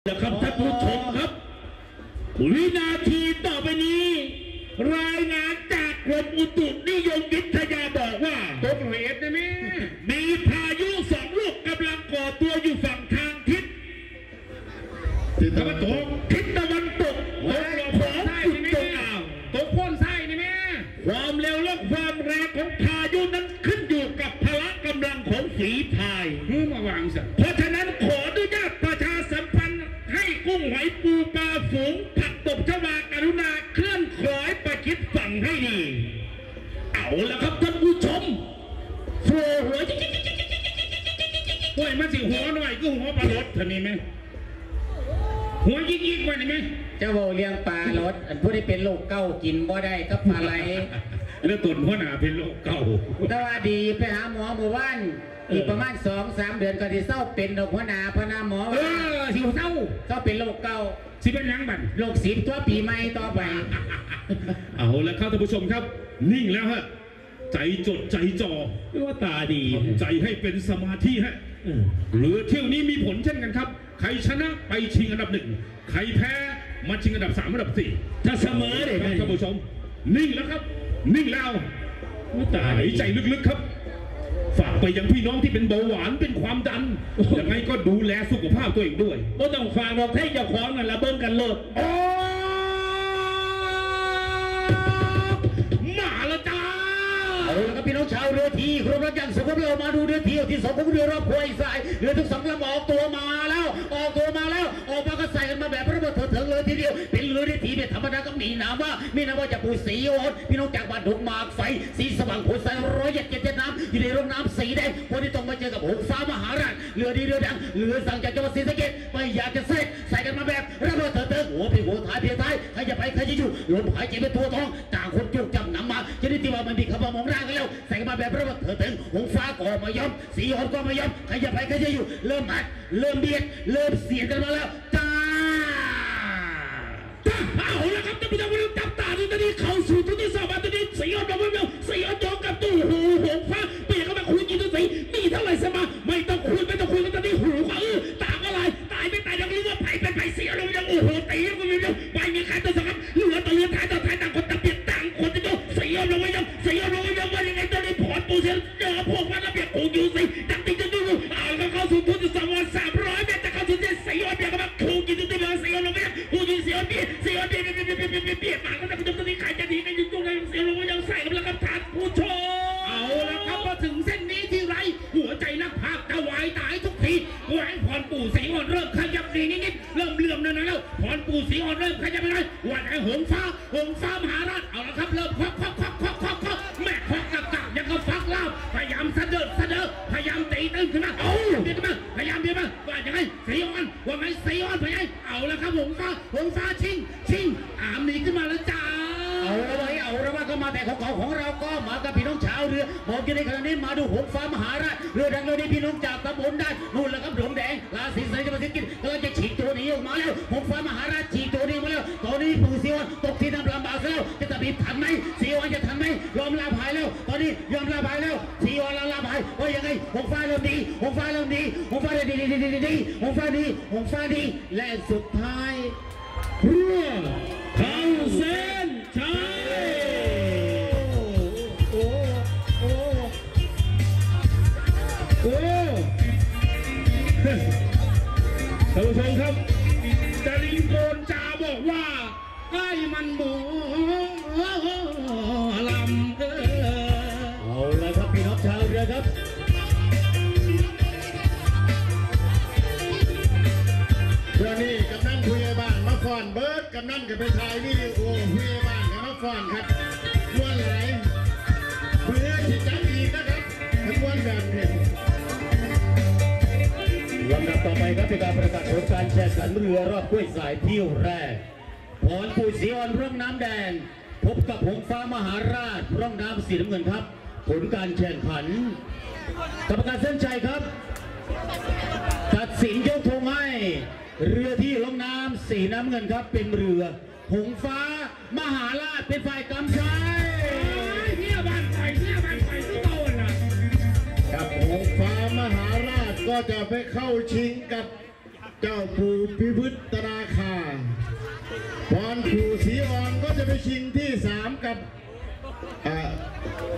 นะครับท่านผู้ชมครับวินาทีต่อไปนี้รายงานจากกรมอุตุนิยมวิทยาบอกว่าตกเหตุได้ไหมมีพายุ2 ลูกกำลังก่อตัวอยู่ฝั่งทางทิศตะวันตกทิศตะวันตกของจุดตกอ่าวตกพ่นไส้ได้ไหมความเร็วและความแรงของพายุนั้นขึ้นอยู่กับพละกำลังของฝีพายมาวางสิเพราะฉะนั้นขออนุญาตประชาสัมพันธ์ให้กุ้งหอยปูปลาฝูงผักตบชวากรุณาเคลื่อนขอยประชิดฝั่งให้ดีเอาละครับท่านผู้ชมโผล่หัวโอ้ยมาสิหัวหน่อยก็หัวปลาลดท่านี้ไหมหัวยิกๆไว้ได้ไหมเจ้าโบเลี้ยงปลารถผู้ที่เป็นโรคเก้ากินบ่ได้ก็ปลาไหลแล้วตุ่นหัวหน้าเป็นโรคเก้าแต่ว่าดีไปหาหมอเมื่อวานอีกประมาณ2-3 เดือนก็ที่เศร้าเป็นโรคหัวหน้าพนาหมอสิเศร้าเป็นโรคเก้าสิเป็นยังบันโรคศีลตัวปีใหม่ต่อไปเอาแล้วครับท่านผู้ชมครับนิ่งแล้วฮะใจจดใจจ่อว่าตาดีใจให้เป็นสมาธิฮะหรือเที่ยวนี้มีผลเช่นกันครับใครชนะไปชิงอันดับ1ใครแพ้มาชิงอันดับ3อันดับ4 ถ้าเสมอเลยท่านผู้ชมนิ่งแล้วครับนิ่งแล้วหายใจลึกๆครับฝากไปยังพี่น้องที่เป็นเบาหวานเป็นความดันยังไงก็ดูแลสุขภาพตัวเองด้วยก็ต้องฝากบอกให้เจ้าของนั่นละเบิ้งกันโลดมาแล้วจ้าเอาละครับพี่น้องชาวเรือทีครบแล้วยังสมบูรณ์เรามาดูเรือทีที่2ของเรือรอบควยสายเรือทั้ง2ลำออกตัวมาแล้วออกมาก็ใส่กันมาแบบระเบิดเถิงเลยทีเดียวเป็นเรือเรือทีธรรมดาก็มีนามว่าจะปูสีโอนพี่น้องจากบ้านดงหมากไฟสีสว่างโพสาย107น้ำอยู่ในร่องน้ำสีแดงวันนี้ต้องมาเจอกับหงฟ้ามหาราชเรือดีเรือดังเรือสั่งจากจังหวัดศรีสะเกษไม่อยากจะใส่กันมาแบบระเบิดเถิงหัวพี่หัวท้ายใครจะไปใครจะอยู่ลมหายใจเป็นตัวทองต่างคนจุกจำนำมาจะได้ที่ว่ามันมีคำว่ามองร่างกันแล้วใส่กันมาแบบระเบิดเถิงหงฟ้าก็ไม่ยอมสีอ่อนก็ไม่ยอมใครจะไปใครจะอยู่เริ่มอัดเริ่มเบียดเริ่มเสียดกันมาแล้วจ้าเอาละครับท่านผู้ชมจับตาดูตอนนี้เข้าสู่ทุกที่2มาตอนนี้สีอ่อนเราไม่เอาสีอ่อนโยกกับตู้หูหงฟ้าเปลี่ยนเข้ามาคุยกินตัวสีมีเท่าไหร่สมาไม่ต้องคุยกันตอนนี้หูเขาตาอะไรตายไม่ตายยังรู้ว่าไผ่เป็นไผ่เสียเรายังโอ้โหตีก็ไม่รู้ไปมีใครตัวสกัดเหลือตัวเรือท้ายต่างคนต่างเปลี่ยนต่างคนจะโยกสีอ่อนเราไม่ยอมสีอ่อนเราไม่ยอมว่ายังไงตอนนี้ผลปูเสียเจอพวกมันระเบียบกูอยู่สิดังตีจะดูเอาเข้าสู่ทุกที่2วัน300 เมตรจะเข้าสู่ที่สีอ่อนเบียดกับกูกินตัวเรือสีอ่อนเราไม่ยอมกูยิงสีอ่อนเบียดเปียกปากก็จะคุณตรงนี้ใครจะหนีกันอยู่ตรงไหนเสียงลงมายังใส่กันแล้วครับท่านผู้ชมเอาละครับพอถึงเส้นนี้ที่ไรหัวใจนักภาคจะวายตายทุกทีแหวนพรปู่สีอ่อนเริ่มขยับดีนิดเริ่มเลื่อมนั่นแล้วพรปู่สีอ่อนเริ่มขยับไปเลยวันไอ้หงฟ้ามหาราชเอาละครับเริ่มควักแม่ควักกับยังก็ฟักเล่าพยายามเสดอพยายามตีตึ้งขึ้นมาเบียดมาพยายามว่ายังไงสีอ่อนว่าไงสีอ่อนพยายามเอาละครับหงฟ้าชิงอามหนีขึ้นมาแล้วจ้าเอาละว่าก็มาแต่ของเราก็มากับพี่น้องชาวเรือบอกกันในขณะนี้มาดูหงฟ้ามหาราชเรือดังเรือนี้พี่น้องจากตำบลได้นู่นแหละครับหลงแดงราศีใสจะมาสิกินกำลังจะฉีกตัวนี้ออกมาแล้วหงฟ้ามหาราชฉีกตัวนี้มาแล้วตอนนี้ปู่สีอ่อนตกที่น้ำลำบากแล้วจะตัดบีบทันไหมสีอ่อนจะทันไหมยอมลาภายแล้วตอนนี้ยอมลาภายแล้วสีอ่อนลาภายว่ายังไงหงฟ้าเริ่มดีหงฟ้าดีหงฟ้าดีและสุดท้ายเรือเข้าเส้นชัยท่านผู้ชมครับจาริงโกนจาบอกว่าไอ้มันหมูลำเอาละครับพี่น้องชาวเรือครับวันนี้กำนันผู้ใหญ่บ้านมาฟ้อนเบิร์ดกำนันกับไปถ่ายวิดีโอผู้ใหญ่บ้านกับมาฟ้อนครับม้วนไหลเพื่อที่จะอีกนะครับม้วนแบบนี้ลำดับต่อไปครับเป็นการประกาศผลการแข่งขันเรือรอบกล้วยสายเที่ยวแรกพรปู่สีอ่อนร่องน้ำแดงพบกับหงฟ้ามหาราชร่องน้ำสีน้ำเงินครับผลการแข่งขันกรรมการเส้นชัยครับตัดสินยกธงให้เรือที่ร่องน้ำสีน้ำเงินครับเป็นเรือหงฟ้ามหาราชเป็นฝ่ายกำชัยเนี่ยบ้านไฟที่โตนะกับหงฟ้ามหาราชก็จะไปเข้าชิงกับเจ้าปู่พิพุตตนาคาพรปู่ศรีอ่อนก็จะไปชิงที่ 3 กับ